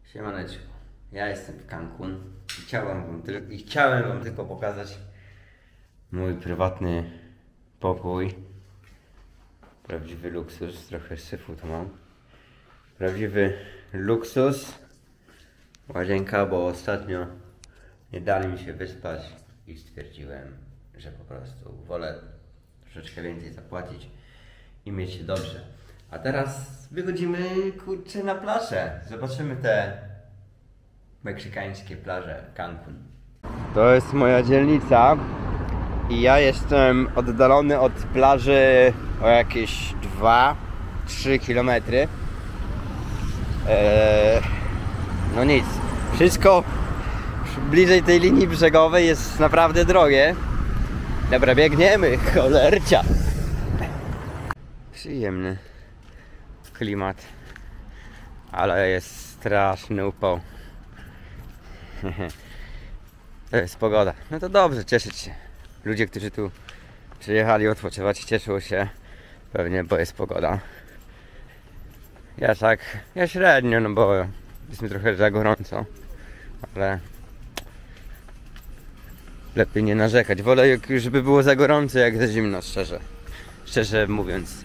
Siemaneczko, ja jestem w Cancun i chciałem wam tylko pokazać mój prywatny pokój. Prawdziwy luksus, trochę syfu tu mam. Prawdziwy luksus. Łazienka, bo ostatnio nie dali mi się wyspać i stwierdziłem, że po prostu wolę troszeczkę więcej zapłacić i mieć się dobrze. A teraz wychodzimy, kurczę, na plażę. Zobaczymy te meksykańskie plaże Cancun. To jest moja dzielnica i ja jestem oddalony od plaży o jakieś 2-3 km. No nic, wszystko bliżej tej linii brzegowej jest naprawdę drogie. Dobra, biegniemy, cholercia. Przyjemny klimat, ale jest straszny upał. To jest pogoda. No to dobrze, cieszyć się. Ludzie, którzy tu przyjechali odpoczywać, cieszą się pewnie, bo jest pogoda. Ja średnio, no bo jest mi trochę za gorąco, ale lepiej nie narzekać. Wolę, żeby było za gorąco, jak za zimno, szczerze mówiąc.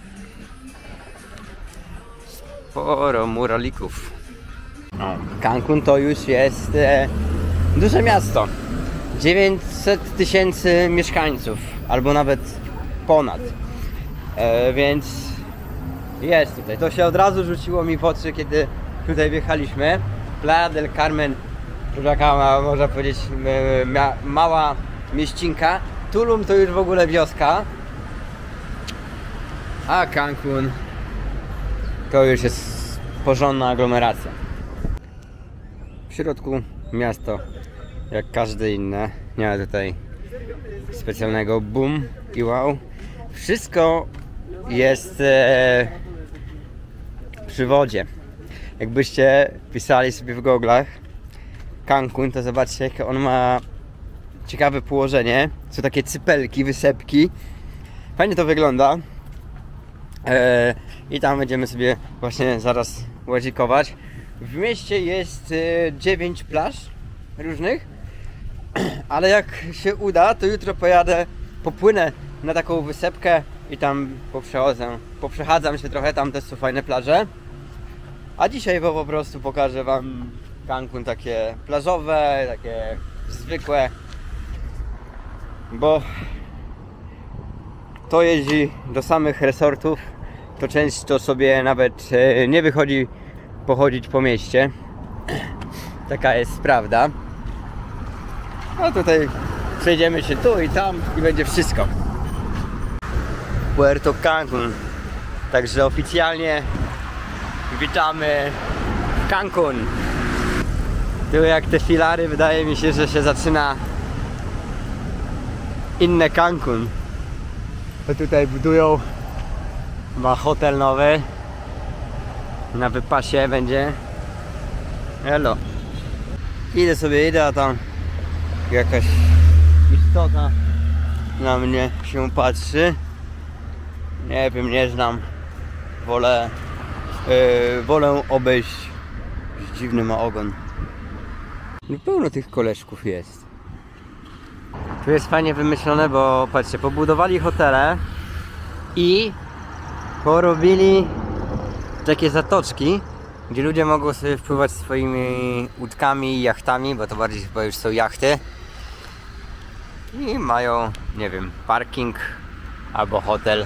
Sporo muralików. Cancun to już jest duże miasto. 900 000 mieszkańców, albo nawet ponad. Więc jest tutaj. To się od razu rzuciło mi w oczy, kiedy tutaj wjechaliśmy. Playa del Carmen, taka można powiedzieć mała mieścinka. Tulum to już w ogóle wioska. A Cancun to już jest porządna aglomeracja. W środku miasto jak każde inne. Nie ma tutaj specjalnego boom i wow. Wszystko jest przy wodzie. Jakbyście pisali sobie w goglach Cancun, to zobaczcie, jakie on ma ciekawe położenie. Są takie cypelki, wysepki. Fajnie to wygląda. I tam będziemy sobie właśnie zaraz łazikować. W mieście jest 9 plaż różnych, ale jak się uda, to jutro popłynę na taką wysepkę i tam poprzechadzam się trochę, tam też są fajne plaże. A dzisiaj po prostu pokażę wam Cancun takie plażowe, takie zwykłe, bo kto jeździ do samych resortów, to często sobie nawet nie wychodzi pochodzić po mieście. Taka jest prawda. No tutaj przejdziemy się tu i tam i będzie wszystko. Puerto Cancun. Także oficjalnie witamy w Cancun. Tu jak te filary, wydaje mi się, że się zaczyna inne Cancun. To tutaj budują, ma hotel nowy. Na wypasie będzie. Hello. Idę, a tam jakaś istota na mnie się patrzy. Nie wiem, nie znam. Wolę obejść. Dziwny ma ogon. No pełno tych koleżków jest. Tu jest fajnie wymyślone, bo patrzcie, pobudowali hotele i porobili takie zatoczki, gdzie ludzie mogą sobie wpływać swoimi łódkami i jachtami, bo to bardziej chyba już są jachty. I mają, nie wiem, parking albo hotel.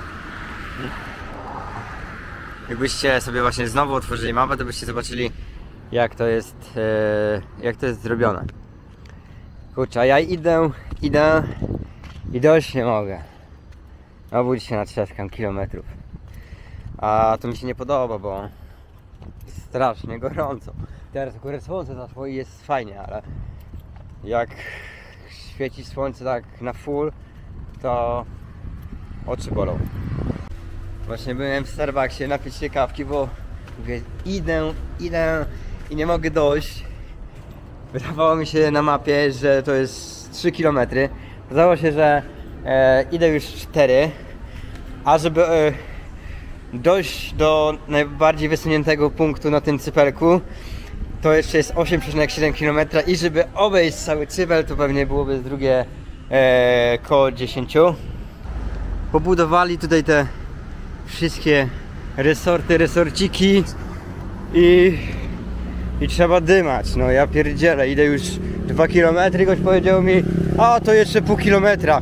Jakbyście sobie właśnie znowu otworzyli mapę, to byście zobaczyli, jak to jest zrobione. Kurczę, a ja idę i dość nie mogę. Obudź się, natrzaskam kilometrów. A to mi się nie podoba, bo strasznie gorąco. Teraz akurat słońce zaszło i jest fajnie, ale jak świeci słońce tak na full, to oczy bolą. Właśnie byłem w Starbucksie napić się kawki, bo mówię, idę i nie mogę dojść. Wydawało mi się na mapie, że to jest 3 km. Okazało się, że idę już 4, a żeby dojść do najbardziej wysuniętego punktu na tym cypelku, to to jeszcze jest 8,7 km i żeby obejść cały Cybel, to pewnie byłoby z drugie koło 10. Pobudowali tutaj te wszystkie resorciki i trzeba dymać. No ja pierdzielę, idę już 2 km, ktoś powiedział mi, a to jeszcze pół kilometra.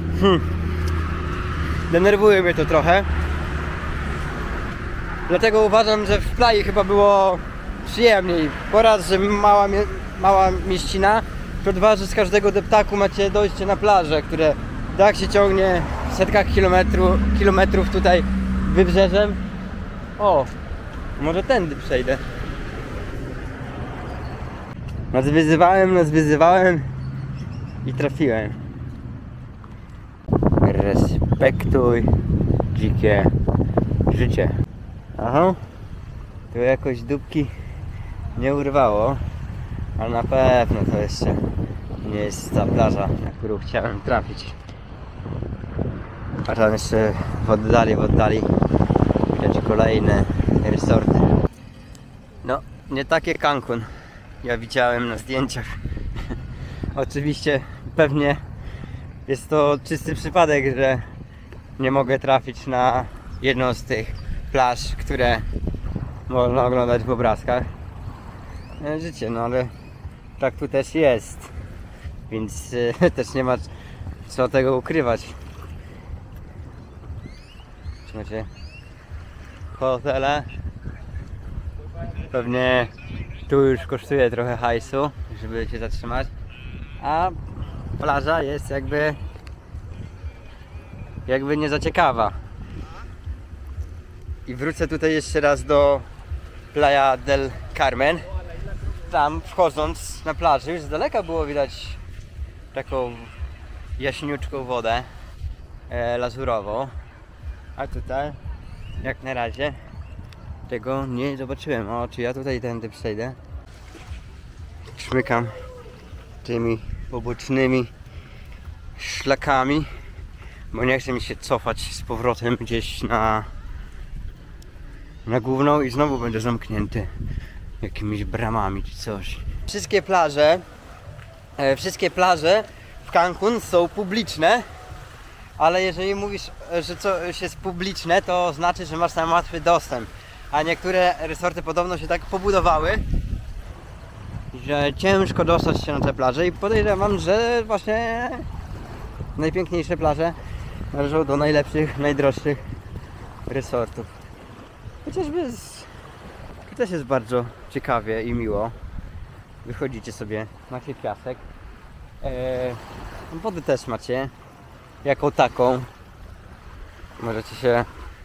Denerwuje mnie to trochę. Dlatego uważam, że w playa chyba było przyjemniej. Po raz, że mała mieścina, to dwa, że z każdego deptaku macie dojście na plażę, które tak się ciągnie w setkach kilometrów tutaj wybrzeżem. O, może tędy przejdę. Nas wyzywałem i trafiłem. Respektuj dzikie życie. Aha, tu jakoś dupki nie urwało, ale na pewno to jeszcze nie jest ta plaża, na którą chciałem trafić. A tam jeszcze w oddali widać kolejne resorty. No, nie takie Cancun ja widziałem na zdjęciach. Oczywiście pewnie jest to czysty przypadek, że nie mogę trafić na jedną z tych plaż, które można oglądać w obrazkach. Życie, no ale tak tu też jest, więc też nie ma co tego ukrywać. Macie hotele, pewnie tu już kosztuje trochę hajsu, żeby się zatrzymać, a plaża jest jakby nie za ciekawa. I wrócę tutaj jeszcze raz do Playa del Carmen. Tam wchodząc na plaży już z daleka było widać taką jaśniuczką wodę lazurową, a tutaj jak na razie tego nie zobaczyłem. O, czy ja tutaj tędy przejdę? Szmykam tymi pobocznymi szlakami, bo nie chce mi się cofać z powrotem gdzieś na główną i znowu będę zamknięty jakimiś bramami czy coś. Wszystkie plaże w Cancun są publiczne, ale jeżeli mówisz, że coś jest publiczne, to znaczy, że masz tam łatwy dostęp. A niektóre resorty podobno się tak pobudowały, że ciężko dostać się na te plaże i podejrzewam, że właśnie najpiękniejsze plaże należą do najlepszych, najdroższych resortów. Chociażby to też jest bardzo ciekawie i miło. Wychodzicie sobie, macie piasek. Wody też macie. Jaką taką. Możecie się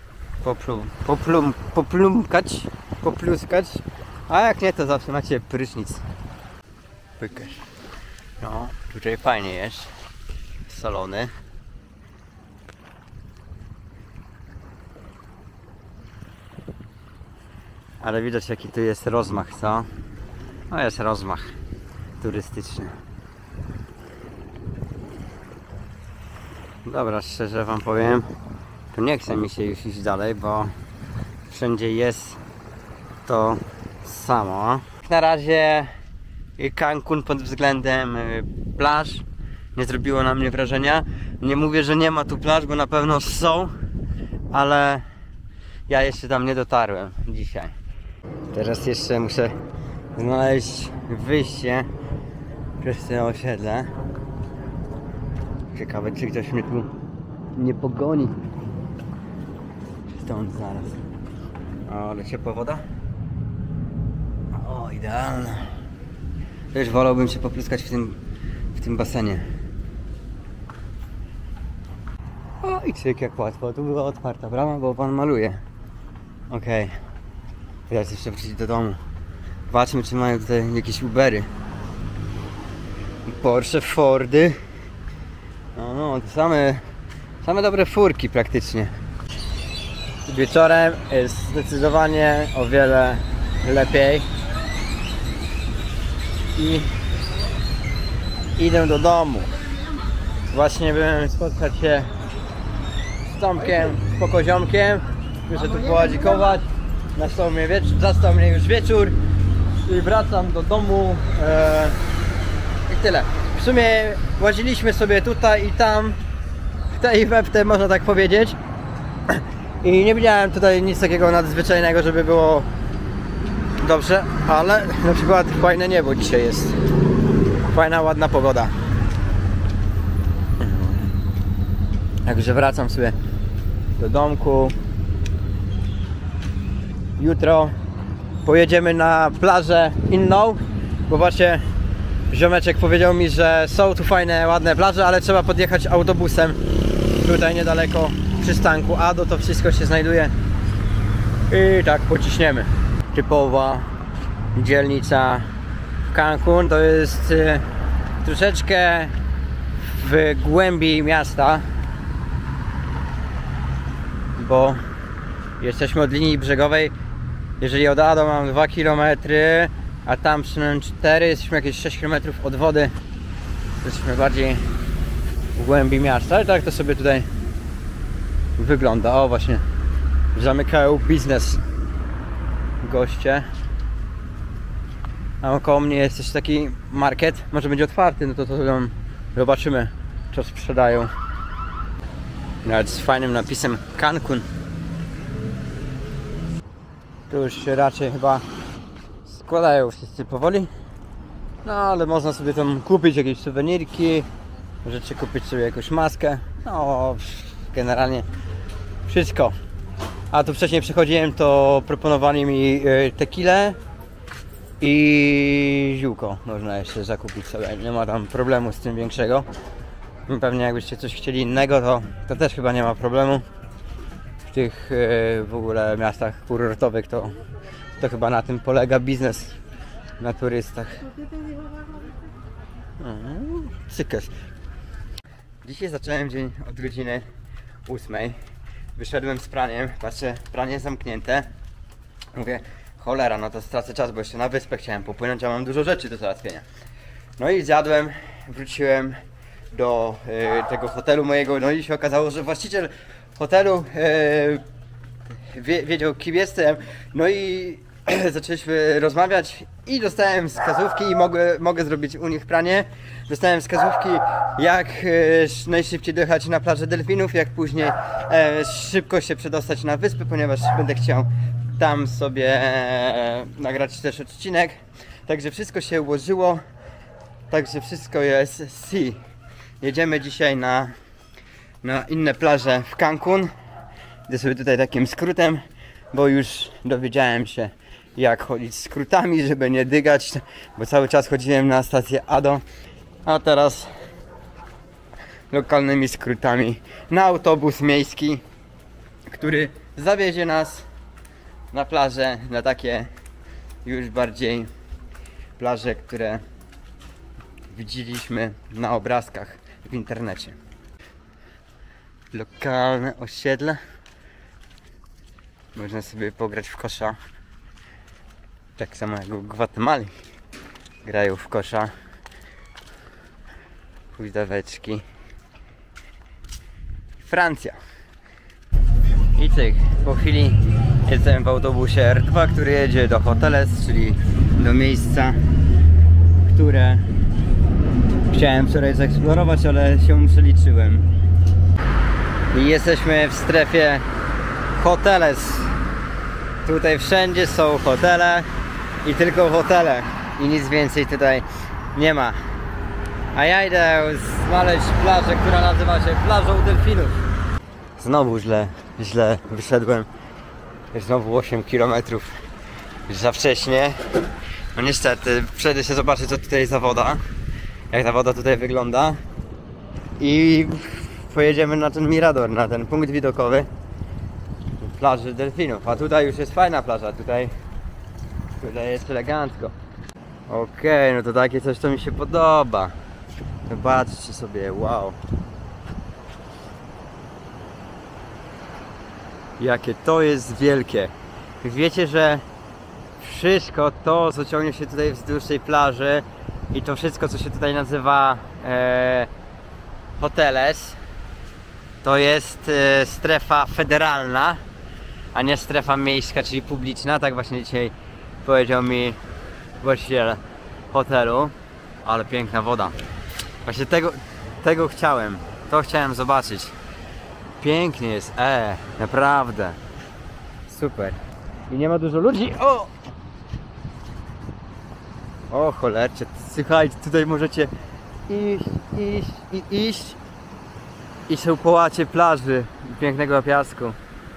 popluskać. A jak nie, to zawsze macie prysznic. Pykasz. No, tutaj fajnie jest. Salony. Ale widać, jaki tu jest rozmach, co? No jest rozmach turystyczny. Dobra, szczerze wam powiem, to nie chce mi się już iść dalej, bo wszędzie jest to samo. Na razie Cancun pod względem plaż nie zrobiło na mnie wrażenia. Nie mówię, że nie ma tu plaż, bo na pewno są, ale ja jeszcze tam nie dotarłem dzisiaj. Teraz jeszcze muszę znaleźć wyjście przez to osiedle. Ciekawe, czy ktoś mnie tu nie pogoni. Stąd zaraz. O, ale ciepła woda. O, idealna. Też wolałbym się popluskać w tym basenie. O, i cyk, jak łatwo. Tu była otwarta brama, bo pan maluje. Okej. Teraz jeszcze wrócić do domu. Zobaczmy, czy mają tutaj jakieś Ubery. Porsche, Fordy. No, to same dobre furki praktycznie. Wieczorem jest zdecydowanie o wiele lepiej. I idę do domu. Właśnie byłem spotkać się z Tomkiem, z Pokoziomkiem. Muszę tu poładzikować. Zastał mnie już wieczór. i wracam do domu. I tyle. W sumie łaziliśmy sobie tutaj i tam, w tej i we w te, można tak powiedzieć. I nie widziałem tutaj nic takiego nadzwyczajnego, żeby było dobrze, ale na przykład fajne niebo dzisiaj jest. Fajna, ładna pogoda. Także wracam sobie do domku. Jutro pojedziemy na plażę inną, bo właśnie ziomeczek powiedział mi, że są tu fajne, ładne plaże, ale trzeba podjechać autobusem tutaj niedaleko przystanku Ado, to wszystko się znajduje i tak pociśniemy. Typowa dzielnica w Cancun, to jest troszeczkę w głębi miasta, bo jesteśmy od linii brzegowej. Jeżeli od Ado mam 2 km, a tam przynajmniej 4, jesteśmy jakieś 6 km od wody. Jesteśmy bardziej w głębi miasta, ale tak to sobie tutaj wygląda. O, właśnie zamykają biznes goście. A około mnie jest też taki market, może będzie otwarty, no to zobaczymy, co sprzedają. Nawet z fajnym napisem Cancun. Tu już się raczej chyba składają wszyscy powoli. No ale można sobie tam kupić jakieś suwenirki, możecie kupić sobie jakąś maskę. No generalnie wszystko. A tu wcześniej przychodziłem, to proponowali mi tequilę i ziółko. Można jeszcze zakupić sobie, nie ma tam problemu z tym większego. Pewnie jakbyście coś chcieli innego, to też chyba nie ma problemu. W tych w ogóle miastach kurortowych to chyba na tym polega biznes, na turystach. Cykes. Dzisiaj zacząłem dzień od godziny 8. Wyszedłem z praniem, patrzę, pranie zamknięte. Mówię, cholera, no to stracę czas, bo jeszcze na wyspę chciałem popłynąć, a mam dużo rzeczy do załatwienia. No i zjadłem, wróciłem do tego hotelu mojego, no i się okazało, że właściciel hotelu wiedział, kim jestem. No i zaczęliśmy rozmawiać i dostałem wskazówki i mogę zrobić u nich pranie. Dostałem wskazówki, jak najszybciej dojechać na plażę delfinów, jak później szybko się przedostać na wyspę, ponieważ będę chciał tam sobie nagrać też odcinek. Także wszystko się ułożyło. Także wszystko jest Jedziemy dzisiaj na inne plaże w Cancun. Idę sobie tutaj takim skrótem, bo już dowiedziałem się, jak chodzić skrótami, żeby nie dygać, bo cały czas chodziłem na stację Ado, a teraz lokalnymi skrótami na autobus miejski, który zawiezie nas na plażę, na takie już bardziej plaże, które widzieliśmy na obrazkach w internecie. Lokalne osiedle. Można sobie pograć w kosza. Tak samo jak w Gwatemali grają w kosza. Huźdaweczki. Francja. I cyk, po chwili jestem w autobusie R2, który jedzie do Hoteles, czyli do miejsca, które chciałem wczoraj zeksplorować, ale się przeliczyłem. I jesteśmy w strefie Hoteles. Tutaj wszędzie są hotele i tylko hotele i nic więcej tutaj nie ma. A ja idę znaleźć plażę, która nazywa się Plażą Delfinów. Znowu źle wyszedłem. Znowu 8 km za wcześnie. No niestety, przejdę się zobaczyć, co tutaj za woda. Jak ta woda tutaj wygląda. I pojedziemy na ten mirador, na ten punkt widokowy plaży delfinów. A tutaj już jest fajna plaża, tutaj jest elegancko. Okej, no to takie coś, to mi się podoba. Zobaczcie sobie, wow. Jakie to jest wielkie. Wiecie, że wszystko to, co ciągnie się tutaj wzdłuż tej plaży i to wszystko, co się tutaj nazywa Hoteles, to jest strefa federalna, a nie strefa miejska, czyli publiczna. Tak właśnie dzisiaj powiedział mi właściciel hotelu. Ale piękna woda. Właśnie tego chciałem. To chciałem zobaczyć. Pięknie jest, naprawdę. Super. I nie ma dużo ludzi. O cholercie, słuchajcie, tutaj możecie iść i się połacie plaży i pięknego piasku.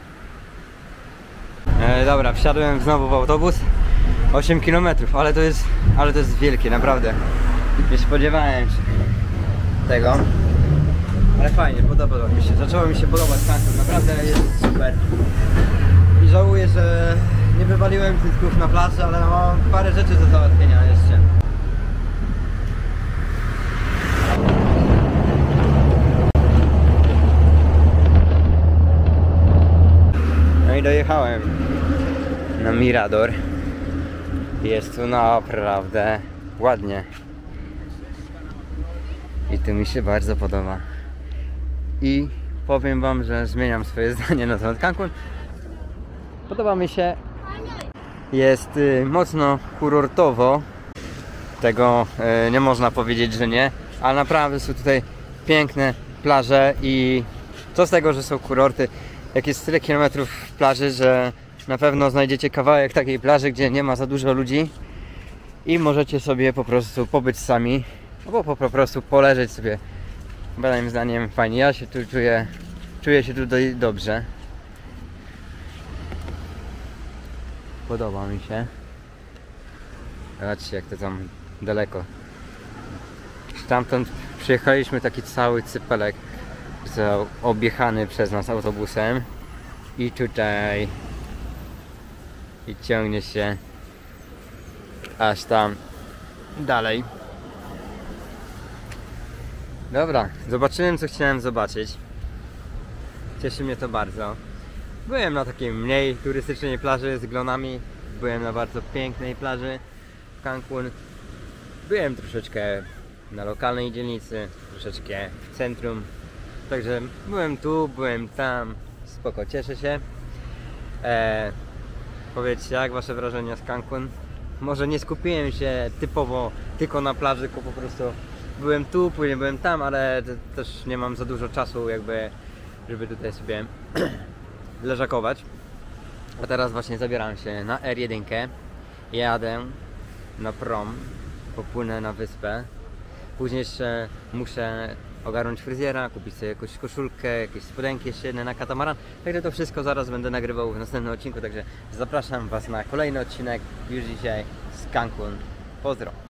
Dobra, wsiadłem znowu w autobus. 8 km, ale to jest wielkie, naprawdę. Nie spodziewałem się tego. Ale fajnie, podoba mi się. Zaczęło mi się podobać Cancun, naprawdę jest super. I żałuję, że nie wywaliłem cycków na plaży, ale mam parę rzeczy do załatwienia jeszcze. No i dojechałem na Mirador. Jest tu naprawdę ładnie. I to mi się bardzo podoba. I powiem wam, że zmieniam swoje zdanie na temat Cancun. Podoba mi się. Jest mocno kurortowo. Tego nie można powiedzieć, że nie. Ale naprawdę są tutaj piękne plaże i co z tego, że są kurorty, jak jest tyle kilometrów plaży, że na pewno znajdziecie kawałek takiej plaży, gdzie nie ma za dużo ludzi i możecie sobie po prostu pobyć sami albo po prostu poleżeć sobie. Moim zdaniem fajnie. Ja się tu czuję się tutaj dobrze. Podoba mi się. Zobaczcie, jak to tam daleko. Stamtąd przyjechaliśmy taki cały cypelek, został objechany przez nas autobusem i tutaj i ciągnie się aż tam dalej. Dobra, zobaczyłem, co chciałem zobaczyć. Cieszy mnie to bardzo. Byłem na takiej mniej turystycznej plaży z glonami. Byłem na bardzo pięknej plaży w Cancun. Byłem troszeczkę na lokalnej dzielnicy, troszeczkę w centrum. Także byłem tu, byłem tam. Spoko, cieszę się. Powiedzcie, jak wasze wrażenia z Cancun? Może nie skupiłem się typowo tylko na plaży, tylko po prostu byłem tu, później byłem tam, ale też nie mam za dużo czasu jakby, żeby tutaj sobie leżakować. A teraz właśnie zabieram się na R1, jadę na prom, popłynę na wyspę. Później jeszcze muszę ogarnąć fryzjera, kupić sobie jakąś koszulkę, jakieś spodenki jeszcze jedne na katamaran. Także to wszystko zaraz będę nagrywał w następnym odcinku, także zapraszam was na kolejny odcinek już dzisiaj z Cancun. Pozdro!